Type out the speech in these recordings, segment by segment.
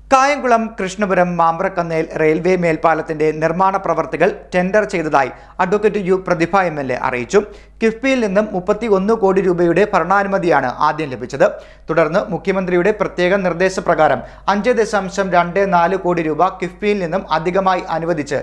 Kayamkulam Krishnapuram Mambrakkannel railway മേൽപ്പാലത്തിന്റെ നിർമ്മാണ പ്രവർത്തികൾ ടെൻഡർ ചെയ്തതായി അഡ്വക്കേറ്റ് യു പ്രതിഭ എം.എൽ.എ. അറിയിച്ചു. കിഫ്ബിയിൽ നിന്നും 31 കോടി രൂപയുടെ ഭരണാനുമതിയാണ് ആദ്യം ലഭിച്ചത്. തുടർന്ന് മുഖ്യമന്ത്രിയുടെ പ്രത്യേക നിർദ്ദേശപ്രകാരം 5.24 കോടി രൂപ കിഫ്ബിയിൽ നിന്നും അധികമായി അനുവദിച്ച്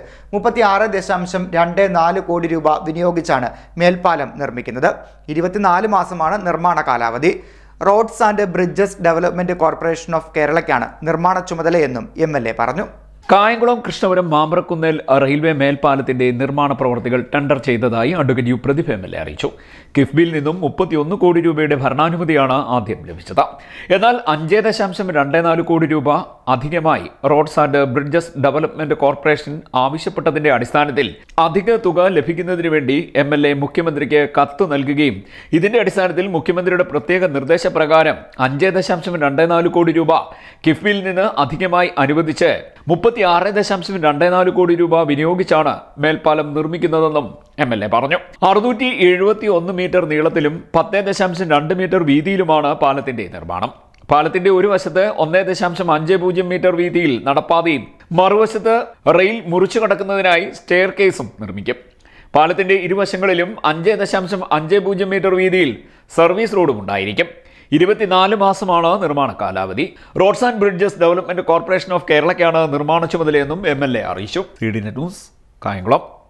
36.24 കോടി രൂപ വിനിയോഗിച്ചാണ് മേൽപ്പാലം നിർമ്മിക്കുന്നത്. 24 മാസമാണ് നിർമ്മാണ കാലാവധി. Roads and bridges development corporation of കേരളയ്ക്കാണ് നിർമ്മാണ ചുമതലയെന്നും എം.എൽ.എ. പറഞ്ഞു. കായംകുളം കൃഷ്ണപുരം മാമ്പ്രക്കുന്നേൽ റെയിൽവേ മേൽപ്പാലത്തിന്റെ നിർമ്മാണ പ്രവർത്തികൾ ടെൻഡർ ചെയ്തതായി അഡ്വക്കേറ്റ് യു പ്രതിഭ എം.എൽ.എ. അറിയിച്ചു. കിഫ്ബിയിൽ നിന്നും 31 കോടി രൂപയുടെ ഭരണാനുമതിയാണ് ആദ്യം ലഭിച്ചത്. എന്നാൽ 5.24 കോടി രൂപ അധികമായി roads and bridges development corporation ആവശ്യപ്പെട്ടതിന്റെ അടിസ്ഥാനത്തിൽ അധിക തുക ലഭിക്കുന്നതിന് വേണ്ടി എം.എൽ.എ. മുഖ്യമന്ത്രിക്ക് കത്ത് നൽകുകയും ഇതിന്റെ അടിസ്ഥാനത്തിൽ മുഖ്യമന്ത്രിയുടെ പ്രത്യേക നിർദ്ദേശപ്രകാരം 5.24 കോടി രൂപ കിഫ്ബിയിൽ നിന്ന് അധികമായി അനുവദിച്ച് 36.24 കോടി രൂപ വിനിയോഗിച്ചാണ് മേൽപ്പാലം നിർമ്മിക്കുന്നതെന്നും എം.എൽ.എ. പറഞ്ഞു. 671 മീറ്റർ നീളത്തിലും 10.2 മീറ്റർ വീതിയിലുമാണ് പാലത്തിന്റെ നിർമ്മാണം. പാലത്തിന്റെ ഒരു വശത്ത് 1.50 മീറ്റർ വീതിയിൽ നടപ്പാതയും മറുവശത്ത് റെയിൽ മുറിച്ചു കടക്കുന്നതിനായി സ്റ്റെയർ കേസും നിർമ്മിക്കും. പാലത്തിന്റെ ഇരുവശങ്ങളിലും 5.50 മീറ്റർ വീതിയിൽ സർവീസ് റോഡും ഉണ്ടായിരിക്കും. 24 മാസമാണ് നിർമ്മാണ കാലാവധി. Roads and bridges development corporation of കേരളയ്ക്കാണ് നിർമ്മാണ ചുമതലയെന്നും എം.എൽ.എ. അറിയിച്ചു. CDNet news, Kayamkulam.